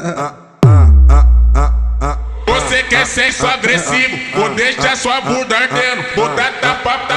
Você quer sexo agressivo, vou deixar sua bunda ardendo, vou dar tapa